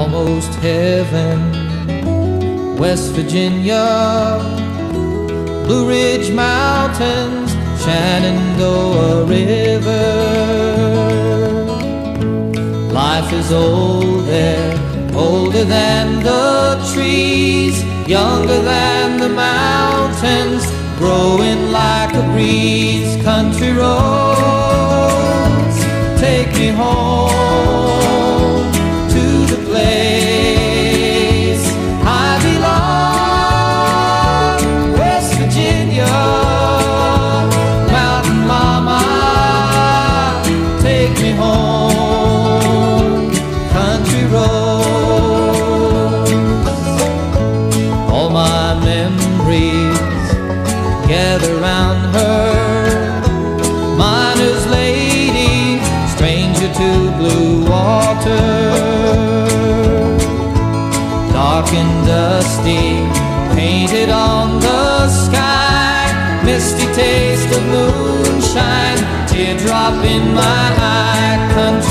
almost heaven. West Virginia, Blue Ridge Mountains, Shenandoah River. Life is old there, older than the trees, younger than the mountains, growing like a breeze. Country roads take me home to the place I belong. West Virginia, mountain mama, take me home. Country roads, all my memories gather round her. Miner's lady, stranger to blue water, dark and dusty, painted on the sky, misty taste of moonshine, teardrop in my eye. Country